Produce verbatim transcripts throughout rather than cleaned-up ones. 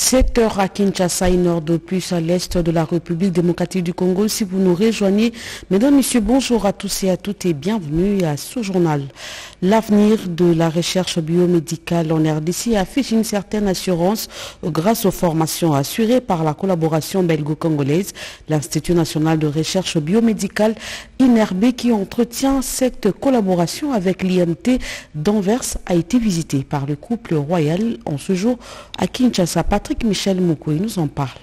sept heures à Kinshasa, une heure de plus à l'est de la République démocratique du Congo. Si vous nous rejoignez, mesdames, messieurs, bonjour à tous et à toutes et bienvenue à ce journal. L'avenir de la recherche biomédicale en R D C affiche une certaine assurance grâce aux formations assurées par la collaboration belgo-congolaise. L'Institut national de recherche biomédicale I N R B qui entretient cette collaboration avec l'I M T d'Anvers a été visité par le couple royal en ce jour à Kinshasa. Patrick Michel Moukoui nous en parle.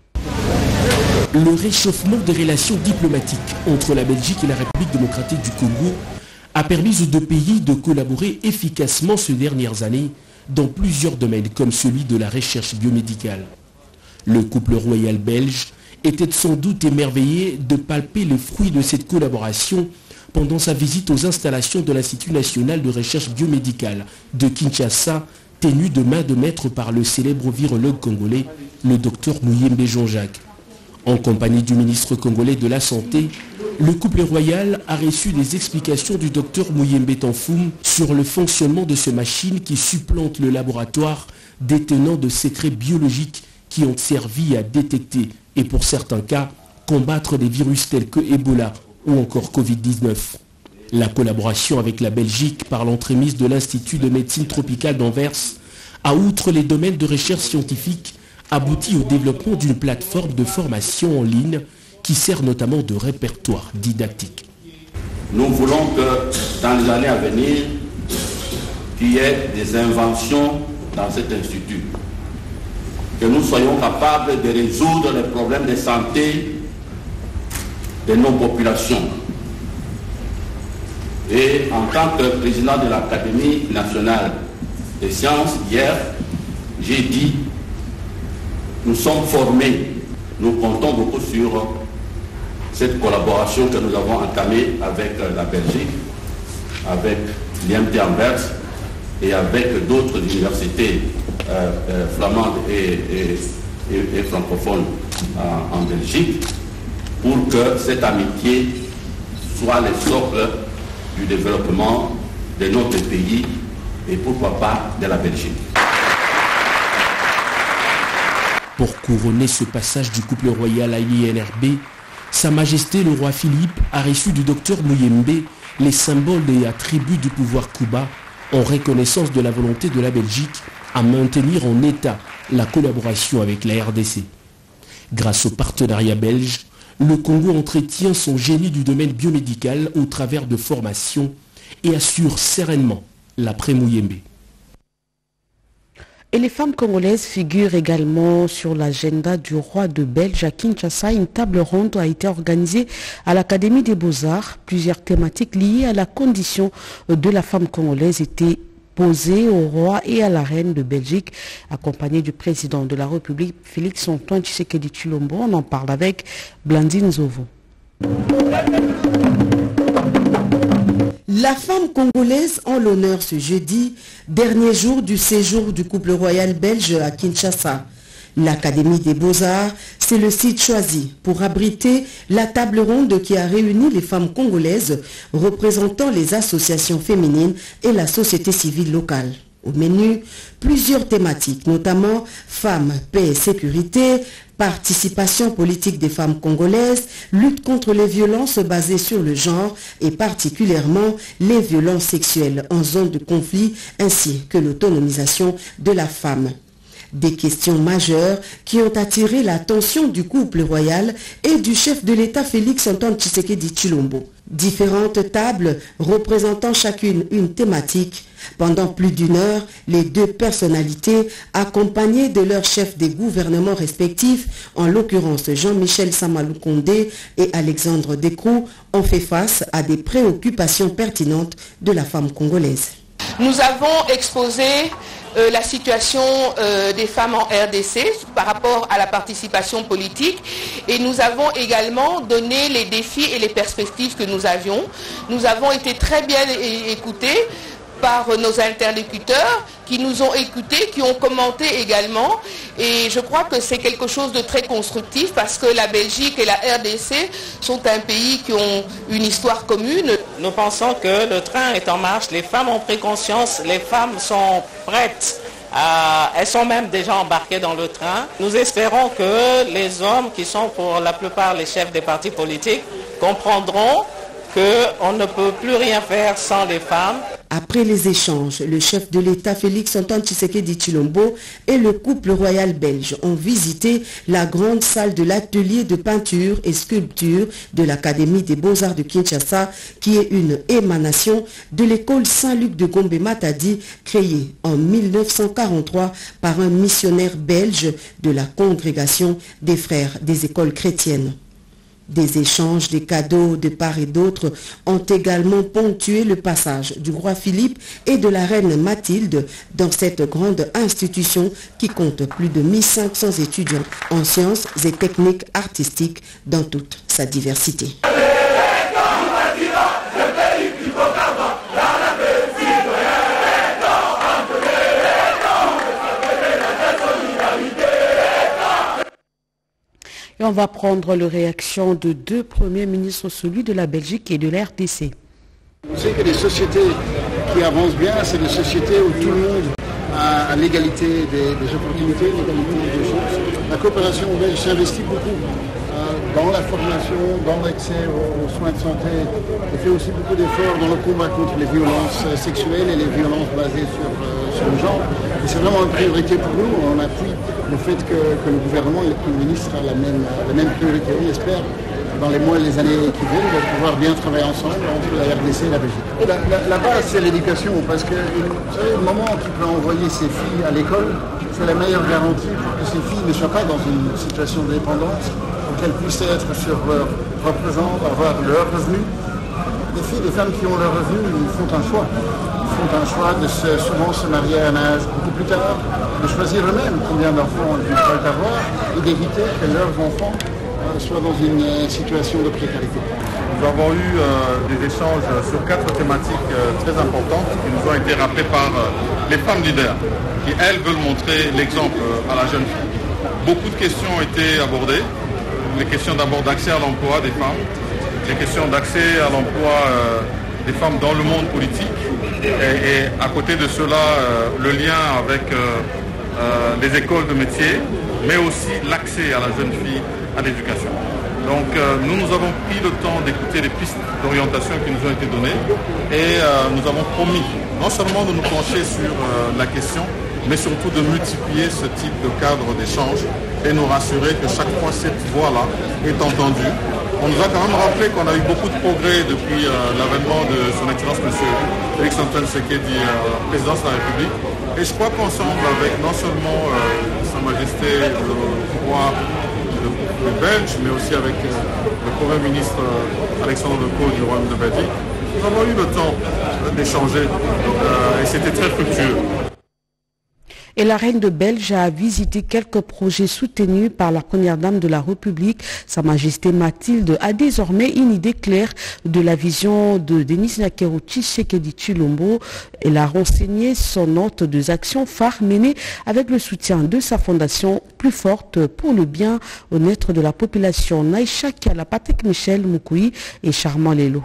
Le réchauffement des relations diplomatiques entre la Belgique et la République démocratique du Congo a permis aux deux pays de collaborer efficacement ces dernières années dans plusieurs domaines comme celui de la recherche biomédicale. Le couple royal belge était sans doute émerveillé de palper les fruits de cette collaboration pendant sa visite aux installations de l'Institut national de recherche biomédicale de Kinshasa, tenu de main de maître par le célèbre virologue congolais, le docteur Muyembe Jean-Jacques. En compagnie du ministre congolais de la Santé, le couple royal a reçu des explications du docteur Muyembe Tanfoum sur le fonctionnement de ces machines qui supplantent le laboratoire détenant de secrets biologiques qui ont servi à détecter et pour certains cas combattre des virus tels que Ebola ou encore Covid dix-neuf. La collaboration avec la Belgique par l'entremise de l'Institut de médecine tropicale d'Anvers a, outre les domaines de recherche scientifique, abouti au développement d'une plateforme de formation en ligne qui sert notamment de répertoire didactique. Nous voulons que dans les années à venir, qu'il y ait des inventions dans cet institut, que nous soyons capables de résoudre les problèmes de santé de nos populations. Et en tant que président de l'Académie nationale des sciences, hier, j'ai dit, nous sommes formés, nous comptons beaucoup sur cette collaboration que nous avons entamée avec la Belgique, avec l'I M T Anvers et avec d'autres universités euh, euh, flamandes et, et, et, et francophones euh, en Belgique, pour que cette amitié soit le socle du développement de notre pays et pourquoi pas de la Belgique. Pour couronner ce passage du couple royal à l'I N R B, Sa Majesté le roi Philippe a reçu du docteur Muyembe les symboles et attributs du pouvoir Cuba en reconnaissance de la volonté de la Belgique à maintenir en état la collaboration avec la R D C. Grâce au partenariat belge, le Congo entretient son génie du domaine biomédical au travers de formations et assure sereinement l'après-Muyembe. Et les femmes congolaises figurent également sur l'agenda du roi de Belge à Kinshasa. Une table ronde a été organisée à l'Académie des Beaux-Arts. Plusieurs thématiques liées à la condition de la femme congolaise étaient posées au roi et à la reine de Belgique, accompagnés du président de la République, Félix-Antoine Tshisekedi Tshilombo. On en parle avec Blandine Zovo. La femme congolaise en l'honneur ce jeudi, dernier jour du séjour du couple royal belge à Kinshasa. L'Académie des Beaux-Arts, c'est le site choisi pour abriter la table ronde qui a réuni les femmes congolaises représentant les associations féminines et la société civile locale. Au menu, plusieurs thématiques, notamment femmes, paix et sécurité, participation politique des femmes congolaises, lutte contre les violences basées sur le genre et particulièrement les violences sexuelles en zone de conflit ainsi que l'autonomisation de la femme. Des questions majeures qui ont attiré l'attention du couple royal et du chef de l'État Félix-Antoine Tshisekedi Tshilombo. Différentes tables représentant chacune une thématique. Pendant plus d'une heure, les deux personnalités, accompagnées de leurs chefs des gouvernements respectifs, en l'occurrence Jean-Michel Samalou Kondé et Alexandre Descroux, ont fait face à des préoccupations pertinentes de la femme congolaise. Nous avons exposé Euh, la situation euh, des femmes en R D C par rapport à la participation politique et nous avons également donné les défis et les perspectives que nous avions. Nous avons été très bien écoutés par nos interlocuteurs qui nous ont écoutés, qui ont commenté également et je crois que c'est quelque chose de très constructif parce que la Belgique et la R D C sont un pays qui ont une histoire commune. Nous pensons que le train est en marche, les femmes ont pris conscience, les femmes sont prêtes Euh, elles sont même déjà embarquées dans le train. Nous espérons que les hommes, qui sont pour la plupart les chefs des partis politiques, comprendront qu'on ne peut plus rien faire sans les femmes. Après les échanges, le chef de l'État Félix Antoine Tshisekedi Tshilombo et le couple royal belge ont visité la grande salle de l'atelier de peinture et sculpture de l'Académie des Beaux-Arts de Kinshasa, qui est une émanation de l'école Saint-Luc de Gombe-Matadi, créée en mille neuf cent quarante-trois par un missionnaire belge de la congrégation des frères des écoles chrétiennes. Des échanges, des cadeaux de part et d'autre ont également ponctué le passage du roi Philippe et de la reine Mathilde dans cette grande institution qui compte plus de mille cinq cents étudiants en sciences et techniques artistiques dans toute sa diversité. Et on va prendre les réactions de deux premiers ministres, celui de la Belgique et de l'R D C. Vous savez que les sociétés qui avancent bien, c'est des sociétés où tout le monde a l'égalité des, des opportunités, l'égalité des chances. La coopération belge s'investit beaucoup euh, dans la formation, dans l'accès aux, aux soins de santé. Elle fait aussi beaucoup d'efforts dans le combat contre les violences sexuelles et les violences basées sur, euh, sur le genre. Et c'est vraiment une priorité pour nous. On appuie le fait que, que le gouvernement et le Premier ministre a la même, la même priorité. On espère, dans les mois et les années qui viennent, de pouvoir bien travailler ensemble entre la R D C et la Belgique. La, la, la base, c'est l'éducation, parce que vous savez, le moment où tu peux envoyer ses filles à l'école, c'est la meilleure garantie pour que ces filles ne soient pas dans une situation de dépendance, pour qu'elles puissent être sur leur propre jambe, avoir leur revenu. Les filles, les femmes qui ont leur revenu, ils font un choix. Ils font un choix de se, souvent se marier à un âge beaucoup plus tard, de choisir eux-mêmes combien d'enfants ils veulent avoir et d'éviter que leurs enfants euh, soient dans une euh, situation de précarité. Nous avons eu euh, des échanges sur quatre thématiques euh, très importantes qui nous ont été rappelées par euh, les femmes leaders qui, elles, veulent montrer l'exemple euh, à la jeune fille. Beaucoup de questions ont été abordées. Les questions d'abord d'accès à l'emploi des femmes, les questions d'accès à l'emploi euh, des femmes dans le monde politique et, et à côté de cela, euh, le lien avec euh, euh, les écoles de métier, mais aussi l'accès à la jeune fille à l'éducation. Donc euh, nous, nous avons pris le temps d'écouter les pistes d'orientation qui nous ont été données et euh, nous avons promis non seulement de nous pencher sur euh, la question, mais surtout de multiplier ce type de cadre d'échange et nous rassurer que chaque fois cette voix-là est entendue. On nous a quand même rappelé qu'on a eu beaucoup de progrès depuis euh, l'avènement de son Excellence M. Félix Antoine Tshisekedi, euh, président de la République. Et je crois qu'ensemble, avec non seulement euh, Sa Majesté le roi le Belge, mais aussi avec euh, le Premier ministre euh, Alexandre Decaux du Royaume de Belgique, nous avons eu le temps d'échanger euh, et c'était très fructueux. Et la reine de Belge a visité quelques projets soutenus par la première dame de la République. Sa Majesté Mathilde a désormais une idée claire de la vision de Denis Nyakeru Tshisekedi Tshilombo. Elle a renseigné son note des actions phares menées avec le soutien de sa fondation Plus Forte pour le bien honnête de la population. Naïcha Kiala, Patrick Michel Moukoui et Charmant Lelo.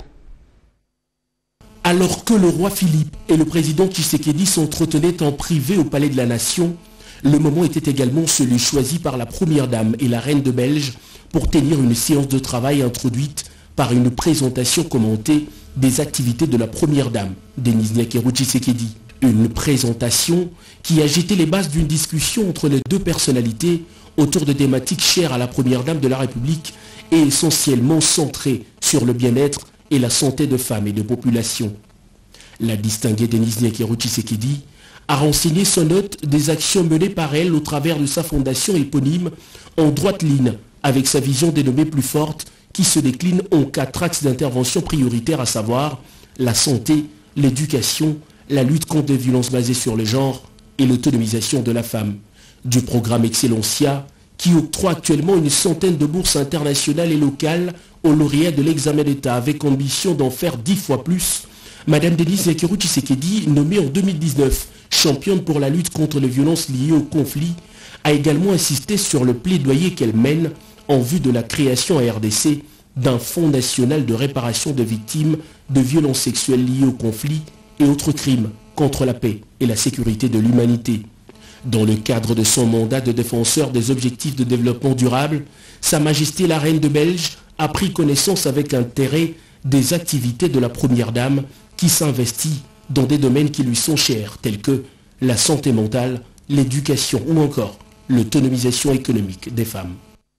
Alors que le roi Philippe et le président Tshisekedi s'entretenaient en privé au Palais de la Nation, le moment était également celui choisi par la première dame et la reine de Belge pour tenir une séance de travail introduite par une présentation commentée des activités de la première dame, Denis Nyakeru Tshisekedi. Une présentation qui a jeté les bases d'une discussion entre les deux personnalités autour de thématiques chères à la première dame de la République et essentiellement centrées sur le bien-être et la santé de femmes et de populations. La distinguée Denis Nyakeru Tshisekedi a renseigné son note des actions menées par elle au travers de sa fondation éponyme en droite ligne avec sa vision dénommée Plus Forte qui se décline en quatre axes d'intervention prioritaires, à savoir la santé, l'éducation, la lutte contre les violences basées sur le genre et l'autonomisation de la femme. Du programme Excellencia qui octroie actuellement une centaine de bourses internationales et locales aux lauréats de l'examen d'État avec ambition d'en faire dix fois plus. Madame Denis Nyakeru Tshisekedi, nommée en deux mille dix-neuf championne pour la lutte contre les violences liées au conflit, a également insisté sur le plaidoyer qu'elle mène en vue de la création à R D C d'un fonds national de réparation de victimes de violences sexuelles liées au conflit et autres crimes contre la paix et la sécurité de l'humanité. Dans le cadre de son mandat de défenseur des objectifs de développement durable, Sa Majesté la Reine de Belge a pris connaissance avec intérêt des activités de la Première Dame qui s'investit dans des domaines qui lui sont chers, tels que la santé mentale, l'éducation ou encore l'autonomisation économique des femmes.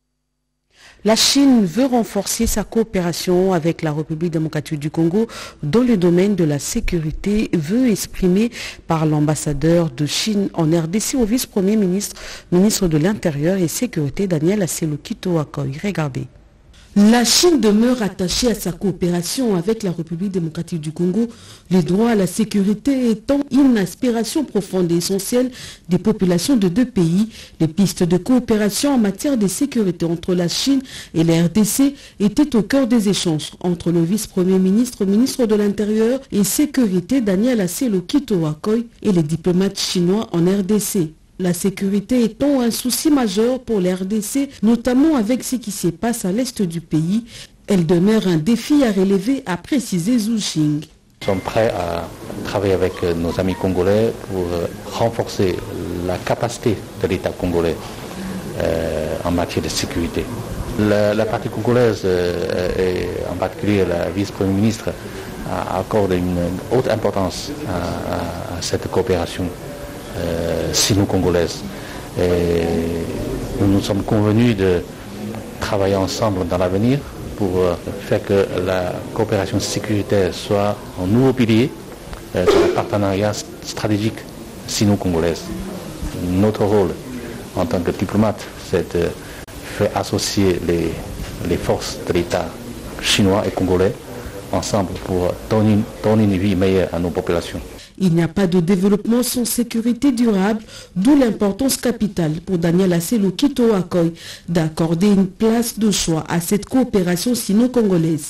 La Chine veut renforcer sa coopération avec la République démocratique du Congo dans le domaine de la sécurité, veut exprimer par l'ambassadeur de Chine en R D C au vice-premier ministre, ministre de l'Intérieur et Sécurité Daniel Asselokito Akoy. Regardez. La Chine demeure attachée à sa coopération avec la République démocratique du Congo, les droits à la sécurité étant une aspiration profonde et essentielle des populations de deux pays. Les pistes de coopération en matière de sécurité entre la Chine et la R D C étaient au cœur des échanges entre le vice-premier ministre, ministre de l'Intérieur et Sécurité Daniel Asselokito Akoy et les diplomates chinois en R D C. La sécurité étant un souci majeur pour la R D C, notamment avec ce qui se passe à l'est du pays, elle demeure un défi à relever, a précisé Zhu Xing. Nous sommes prêts à travailler avec nos amis congolais pour renforcer la capacité de l'État congolais euh, en matière de sécurité. La, la partie congolaise, euh, et en particulier la vice-premier ministre, accorde une haute importance à, à, à cette coopération Euh, sino-congolaise. Et nous nous sommes convenus de travailler ensemble dans l'avenir pour euh, faire que la coopération sécuritaire soit un nouveau pilier euh, de partenariat stratégique sino-congolaise. Notre rôle en tant que diplomate, c'est de faire associer les, les forces de l'État chinois et congolais ensemble pour donner, donner une vie meilleure à nos populations. Il n'y a pas de développement sans sécurité durable, d'où l'importance capitale pour Daniel Asselokito Akoy d'accorder une place de choix à cette coopération sino-congolaise.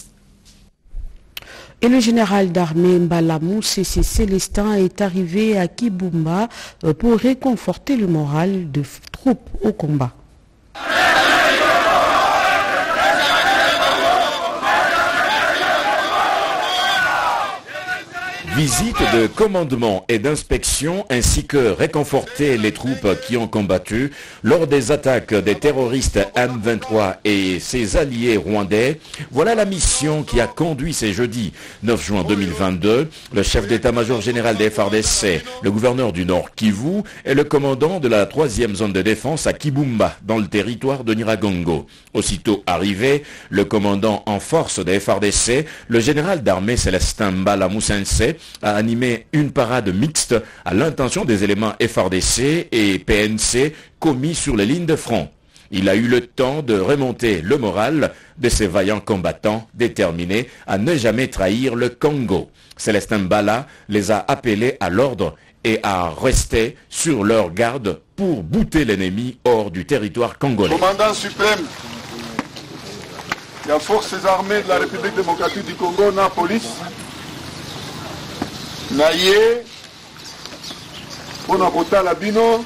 Et le général d'armée Mbalamou Cécé Célestin est arrivé à Kibumba pour réconforter le moral des troupes au combat. Visite de commandement et d'inspection ainsi que réconforter les troupes qui ont combattu lors des attaques des terroristes M vingt-trois et ses alliés rwandais. Voilà la mission qui a conduit ce jeudi neuf juin deux mille vingt-deux le chef d'état-major général des F A R D C, le gouverneur du Nord Kivu et le commandant de la troisième zone de défense à Kibumba dans le territoire de Nyiragongo. Aussitôt arrivé, le commandant en force des F A R D C, le général d'armée Célestin Mbalamou Cécé, a animé une parade mixte à l'intention des éléments F A R D C et P N C commis sur les lignes de front. Il a eu le temps de remonter le moral de ces vaillants combattants déterminés à ne jamais trahir le Congo. Célestin Mbala les a appelés à l'ordre et à rester sur leur garde pour bouter l'ennemi hors du territoire congolais. Commandant suprême, il y a forces armées de la République démocratique du Congo, la police. Naye, pona kotala bino,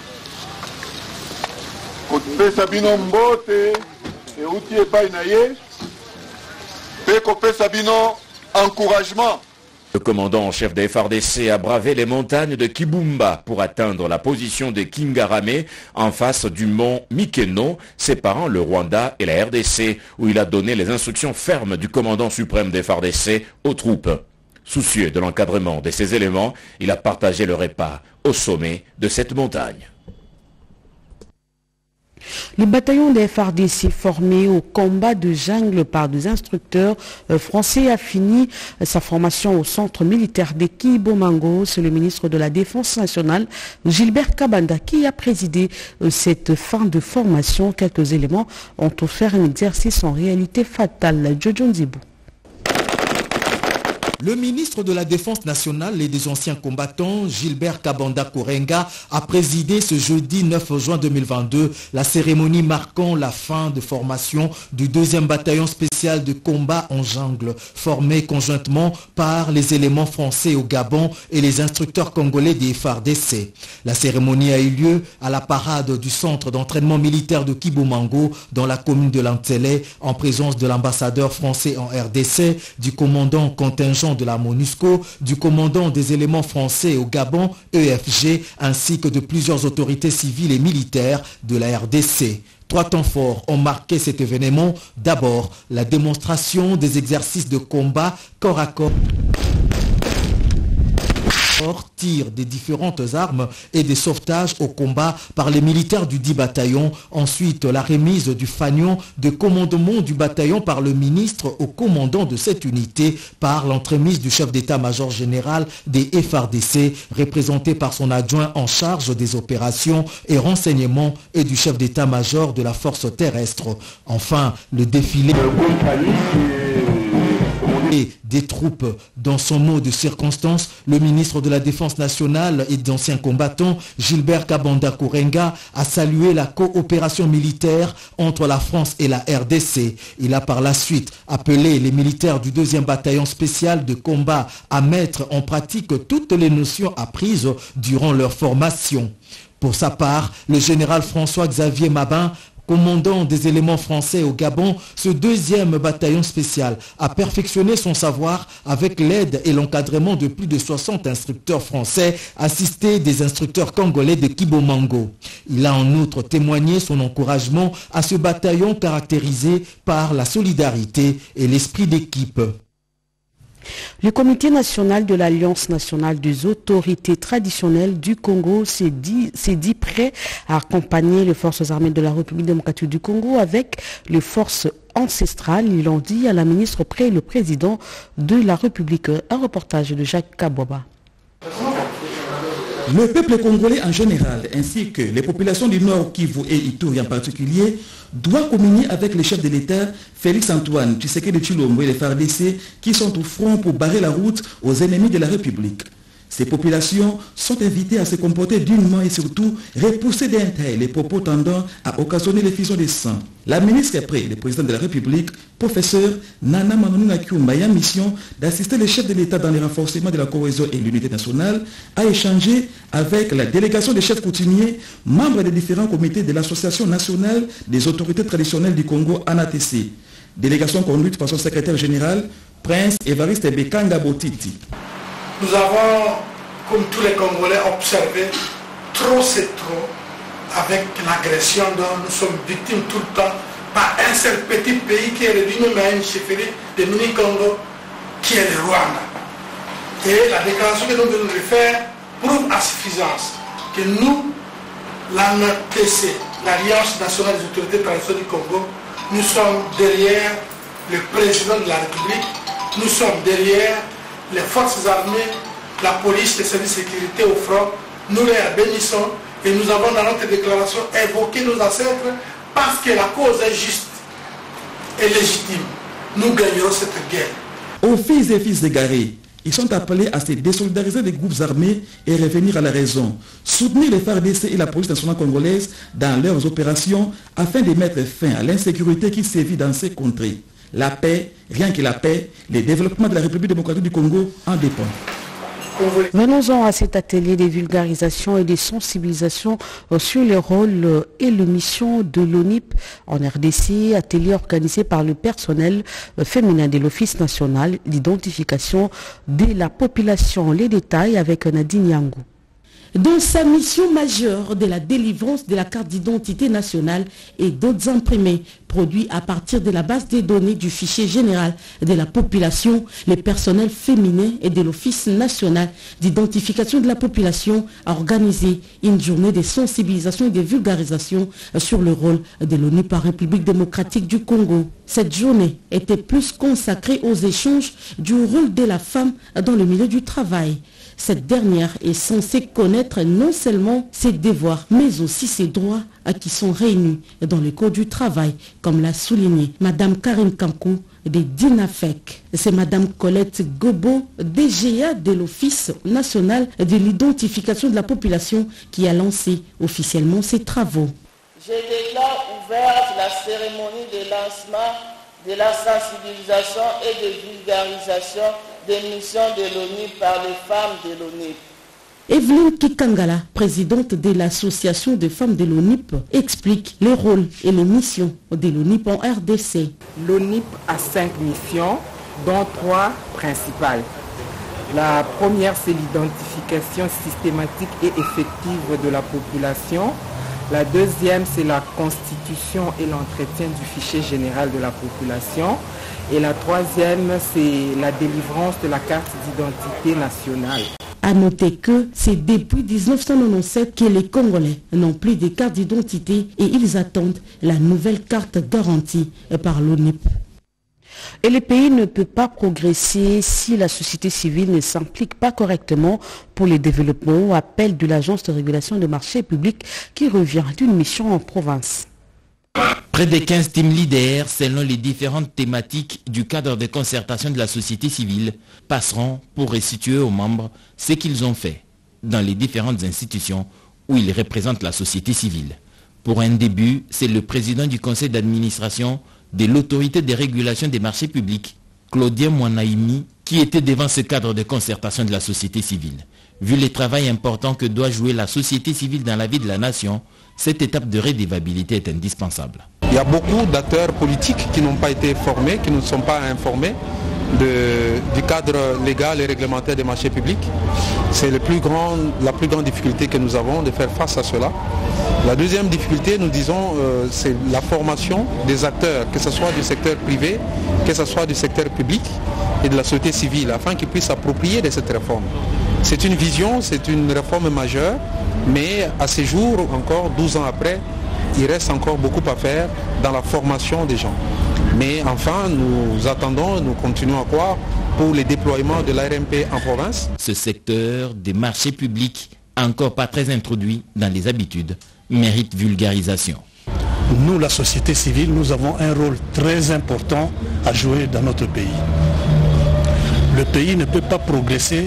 kopesa bino mbote, et outi epai naye, pe kopesa bino encouragement. Le commandant en chef des F A R D C a bravé les montagnes de Kibumba pour atteindre la position de Kingarame en face du mont Mikeno, séparant le Rwanda et la R D C, où il a donné les instructions fermes du commandant suprême des F A R D C aux troupes. Soucieux de l'encadrement de ces éléments, il a partagé le repas au sommet de cette montagne. Le bataillon des F A R D C formé au combat de jungle par des instructeurs français a fini sa formation au centre militaire de Kibomango. C'est le ministre de la Défense nationale, Gilbert Kabanda, qui a présidé cette fin de formation. Quelques éléments ont offert un exercice en réalité fatal. Jojo Nzibou. Le ministre de la Défense nationale et des anciens combattants, Gilbert Kabanda Korenga, a présidé ce jeudi neuf juin deux mille vingt-deux la cérémonie marquant la fin de formation du deuxième bataillon spécial de combat en jungle, formé conjointement par les éléments français au Gabon et les instructeurs congolais des F A R D C. La cérémonie a eu lieu à la parade du centre d'entraînement militaire de Kibomango dans la commune de Lantélé, en présence de l'ambassadeur français en R D C, du commandant contingent représentant de la MONUSCO, du commandant des éléments français au Gabon, E F G, ainsi que de plusieurs autorités civiles et militaires de la R D C. Trois temps forts ont marqué cet événement. D'abord, la démonstration des exercices de combat corps à corps, tir des différentes armes et des sauvetages au combat par les militaires du dix bataillon. Ensuite, la remise du fanion de commandement du bataillon par le ministre au commandant de cette unité par l'entremise du chef d'état-major général des F A R D C, représenté par son adjoint en charge des opérations et renseignements et du chef d'état-major de la force terrestre. Enfin, le défilé et des troupes. Dans son mot de circonstance, le ministre de la Défense nationale et d'anciens combattants, Gilbert Kabanda Kourenga, a salué la coopération militaire entre la France et la R D C. Il a par la suite appelé les militaires du deuxième bataillon spécial de combat à mettre en pratique toutes les notions apprises durant leur formation. Pour sa part, le général François-Xavier Mabin, commandant des éléments français au Gabon, ce deuxième bataillon spécial a perfectionné son savoir avec l'aide et l'encadrement de plus de soixante instructeurs français assistés des instructeurs congolais de Kibomango. Il a en outre témoigné son encouragement à ce bataillon caractérisé par la solidarité et l'esprit d'équipe. Le comité national de l'Alliance nationale des autorités traditionnelles du Congo s'est dit, s'est dit prêt à accompagner les forces armées de la République démocratique du Congo avec les forces ancestrales. Ils l'ont dit à la ministre auprès le président de la République. Un reportage de Jacques Kabouaba. Le peuple congolais en général, ainsi que les populations du Nord Kivu et Ituri en particulier, doit communier avec les chefs de l'État, Félix Antoine Tshisekedi Tshilombo et les F A R D C, qui sont au front pour barrer la route aux ennemis de la République. Ces populations sont invitées à se comporter dignement et surtout repousser d'un trait les propos tendant à occasionner l'effusion des sangs. La ministre après le président de la République, professeur Nana Manouna Kyumba, a mission d'assister les chefs de l'État dans le renforcement de la cohésion et l'unité nationale, a échangé avec la délégation des chefs coutumiers, membres des différents comités de l'Association nationale des autorités traditionnelles du Congo, A N A T C. Délégation conduite par son secrétaire général, Prince Évariste Bekanga Botiti. Nous avons, comme tous les Congolais, observé trop c'est trop avec l'agression dont nous sommes victimes tout le temps par un seul petit pays qui est réduit même à une chefferie de mini-Congo, qui est le Rwanda. Et la déclaration que nous venons de faire prouve à suffisance que nous, l'A N A T C, l'Alliance nationale des autorités traditionnelles du Congo, nous sommes derrière le président de la République, nous sommes derrière les forces armées, la police, les services de sécurité au front. Nous les bénissons et nous avons dans notre déclaration évoqué nos ancêtres parce que la cause est juste et légitime. Nous gagnerons cette guerre. Aux fils et fils égarés, ils sont appelés à se désolidariser des groupes armés et revenir à la raison. Soutenir les F A R D C et la police nationale congolaise dans leurs opérations afin de mettre fin à l'insécurité qui sévit dans ces contrées. La paix, rien que la paix, le développement de la République démocratique du Congo en dépend. Venons-en à cet atelier de vulgarisation et de sensibilisation sur les rôles et les missions de l'O N I P en R D C, atelier organisé par le personnel féminin de l'Office national d'identification de la population. Les détails avec Nadine Yangou. Dans sa mission majeure de la délivrance de la carte d'identité nationale et d'autres imprimés produits à partir de la base des données du fichier général de la population, les personnels féminins et de l'Office national d'identification de la population a organisé une journée de sensibilisation et de vulgarisation sur le rôle de l'O N I P en République démocratique du Congo. Cette journée était plus consacrée aux échanges du rôle de la femme dans le milieu du travail. Cette dernière est censée connaître non seulement ses devoirs, mais aussi ses droits qui sont réunis dans le Code du travail, comme l'a souligné Madame Karine Kankou de DINAFEC. C'est Madame Colette Gobo, D G A de l'Office national de l'identification de la population, qui a lancé officiellement ses travaux. Je déclare ouverte la cérémonie de lancement de la sensibilisation et de vulgarisation des missions de l'O N I P par les femmes de l'O N I P. Evelyne Kikangala, présidente de l'association des femmes de l'O N I P, explique les rôles et les missions de l'O N I P en R D C. L'O N I P a cinq missions, dont trois principales. La première, c'est l'identification systématique et effective de la population. La deuxième, c'est la constitution et l'entretien du fichier général de la population. Et la troisième, c'est la délivrance de la carte d'identité nationale. À noter que c'est depuis mille neuf cent quatre-vingt-dix-sept que les Congolais n'ont plus de carte d'identité et ils attendent la nouvelle carte garantie par l'O N U P. Et le pays ne peut pas progresser si la société civile ne s'implique pas correctement pour le développement, appel de l'Agence de régulation des marchés publics qui revient d'une mission en province. Près de quinze team leaders, selon les différentes thématiques du cadre de concertation de la société civile, passeront pour restituer aux membres ce qu'ils ont fait dans les différentes institutions où ils représentent la société civile. Pour un début, c'est le président du conseil d'administration de l'autorité de régulation des marchés publics, Claudien Mwanaimi, qui était devant ce cadre de concertation de la société civile. Vu le travail important que doit jouer la société civile dans la vie de la nation, cette étape de redevabilité est indispensable. Il y a beaucoup d'acteurs politiques qui n'ont pas été formés, qui ne sont pas informés de, du cadre légal et réglementaire des marchés publics. C'est le plus grand, la plus grande difficulté que nous avons de faire face à cela. La deuxième difficulté, nous disons, euh, c'est la formation des acteurs, que ce soit du secteur privé, que ce soit du secteur public et de la société civile, afin qu'ils puissent s'approprier de cette réforme. C'est une vision, c'est une réforme majeure, mais à ce jour, encore douze ans après, il reste encore beaucoup à faire dans la formation des gens. Mais enfin, nous attendons, nous continuons à croire pour le déploiement de l'A R M P en province. Ce secteur des marchés publics, encore pas très introduit dans les habitudes, mérite vulgarisation. Nous, la société civile, nous avons un rôle très important à jouer dans notre pays. Le pays ne peut pas progresser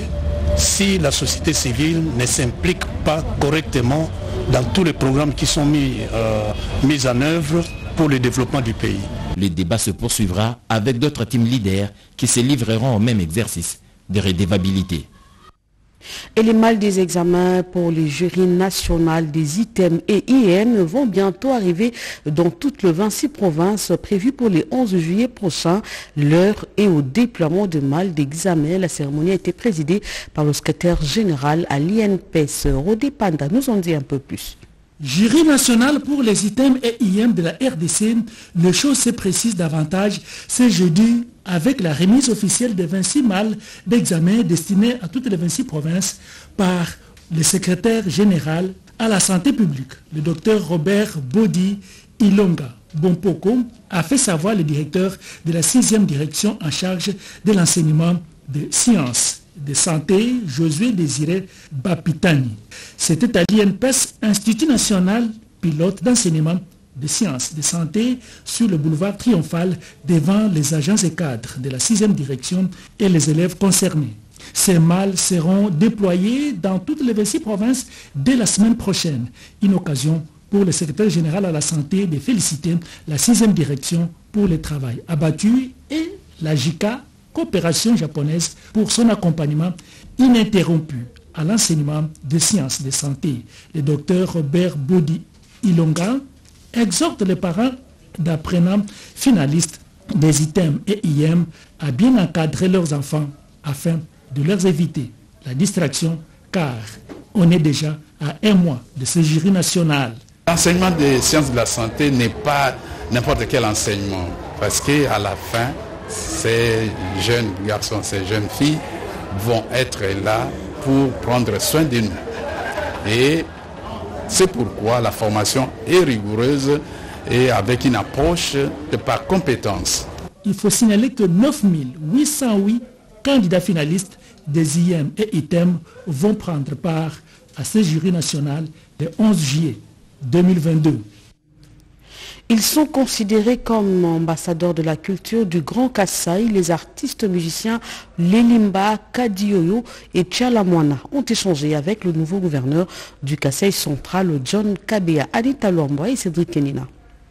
si la société civile ne s'implique pas correctement dans tous les programmes qui sont mis, euh, mis en œuvre pour le développement du pays. Le débat se poursuivra avec d'autres team leaders qui se livreront au même exercice de redevabilité. Et les mal des examens pour les jurys nationaux des I T E M et I M vont bientôt arriver dans toutes les vingt-six provinces prévues pour le onze juillet prochain. L'heure est au déploiement de mal d'examen. La cérémonie a été présidée par le secrétaire général à l'I N P E S. Rodé Panda nous en dit un peu plus. Jury national pour les I T E M et I M de la R D C, les choses se précisent davantage ce jeudi avec la remise officielle des vingt-six malles d'examen destinés à toutes les vingt-six provinces par le secrétaire général à la santé publique, le docteur Robert Bodi Ilonga Bompoko, a fait savoir le directeur de la sixième direction en charge de l'enseignement de sciences de santé, Josué Désiré Bapitani. C'était à l'I N P E S, Institut national pilote d'enseignement de sciences de santé, sur le boulevard Triomphal, devant les agents et cadres de la sixième direction et les élèves concernés. Ces malles seront déployés dans toutes les vingt-six provinces dès la semaine prochaine. Une occasion pour le secrétaire général à la santé de féliciter la sixième direction pour le travail abattu et la J I C A, coopération japonaise, pour son accompagnement ininterrompu à l'enseignement de sciences de santé. Le docteur Robert Bodi Ilonga exhorte les parents d'apprenants finalistes des I T E M et I M à bien encadrer leurs enfants afin de leur éviter la distraction, car on est déjà à un mois de ce jury national. L'enseignement des sciences de la santé n'est pas n'importe quel enseignement, parce qu'à la fin, ces jeunes garçons, ces jeunes filles vont être là pour prendre soin de nous. Et c'est pourquoi la formation est rigoureuse et avec une approche de par compétence. Il faut signaler que neuf mille huit cent huit candidats finalistes des I M et I T E M vont prendre part à ce jury national le onze juillet deux mille vingt-deux. Ils sont considérés comme ambassadeurs de la culture du Grand Kasaï. Les artistes musiciens Lelimba, Kadioyo et Tchalamwana ont échangé avec le nouveau gouverneur du Kasaï central, John Kabea, Anita Lomba et Cédric Kenina.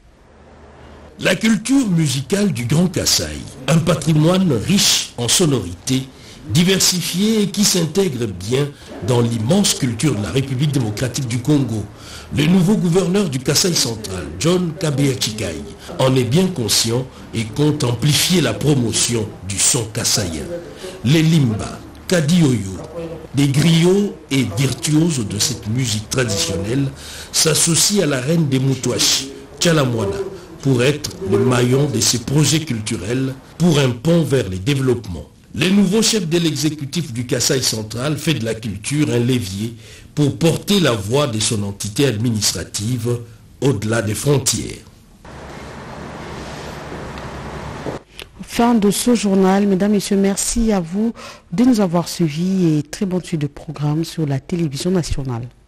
La culture musicale du Grand Kasaï, un patrimoine riche en sonorités, diversifié et qui s'intègre bien dans l'immense culture de la République démocratique du Congo. Le nouveau gouverneur du Kasaï central, John Kabea Chikai, en est bien conscient et compte amplifier la promotion du son kassaïen. Les Limba, Kadioyo. Des griots et virtuoses de cette musique traditionnelle s'associent à la reine des Moutouachi, Tchalamwana, pour être le maillon de ces projets culturels pour un pont vers les développements. Le nouveau chef de l'exécutif du Kasaï central fait de la culture un levier pour porter la voix de son entité administrative au-delà des frontières. Fin de ce journal. Mesdames, Messieurs, merci à vous de nous avoir suivis et très bonne suite de programme sur la télévision nationale.